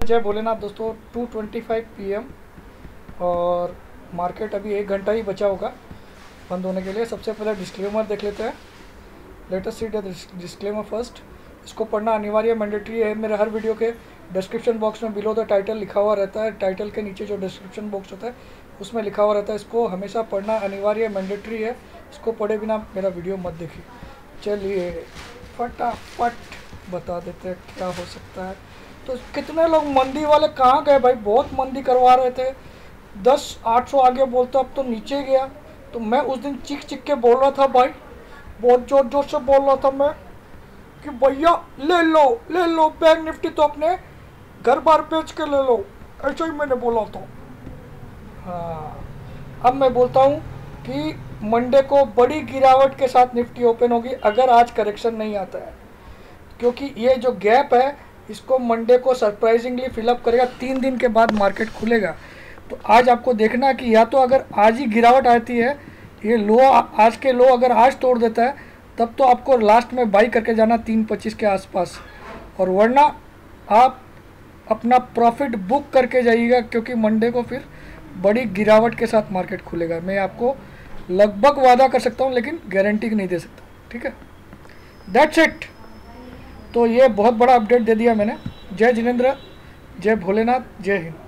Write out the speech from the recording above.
जय भोलेनाथ दोस्तों। 2:25 PM और मार्केट अभी 1 घंटा ही बचा होगा बंद होने के लिए। सबसे पहले डिस्क्लेमर देख लेते हैं। लेटेस्ट सी डिस्क्लेमर फर्स्ट। इसको पढ़ना अनिवार्य मैंडेटरी है। मेरे हर वीडियो के डिस्क्रिप्शन बॉक्स में बिलो द टाइटल लिखा हुआ रहता है। टाइटल के नीचे जो डिस्क्रिप्शन बॉक्स होता है उसमें लिखा हुआ रहता है। इसको हमेशा पढ़ना अनिवार्य मैंडेटरी है। इसको पढ़े बिना मेरा वीडियो मत देखिए। चलिए फटाफट बता देते हैं क्या हो सकता है। तो कितने लोग मंदी वाले कहाँ गए भाई? बहुत मंदी करवा रहे थे। 10-800 आगे बोलते, अब तो नीचे गया। तो मैं उस दिन चीख चीख के बोल रहा था भाई, बहुत जोर जोर से बोल रहा था मैं कि भैया ले लो बैंक निफ्टी तो अपने घर बार बेच के ले लो। ऐसा ही मैंने बोला था। हाँ, अब मैं बोलता हूँ कि मंडे को बड़ी गिरावट के साथ निफ्टी ओपन होगी अगर आज करेक्शन नहीं आता है, क्योंकि ये जो गैप है इसको मंडे को सरप्राइजिंगली फिलअप करेगा। 3 दिन के बाद मार्केट खुलेगा। तो आज आपको देखना है कि या तो अगर आज ही गिरावट आती है, ये लो आज के लो अगर आज तोड़ देता है तब तो आपको लास्ट में बाई करके जाना 3.25 के आसपास, और वरना आप अपना प्रॉफिट बुक करके जाइएगा, क्योंकि मंडे को फिर बड़ी गिरावट के साथ मार्केट खुलेगा। मैं आपको लगभग वादा कर सकता हूँ लेकिन गारंटी नहीं दे सकता। ठीक है, दैट्स इट। तो ये बहुत बड़ा अपडेट दे दिया मैंने। जय जिनेंद्र, जय भोलेनाथ, जय हिंद।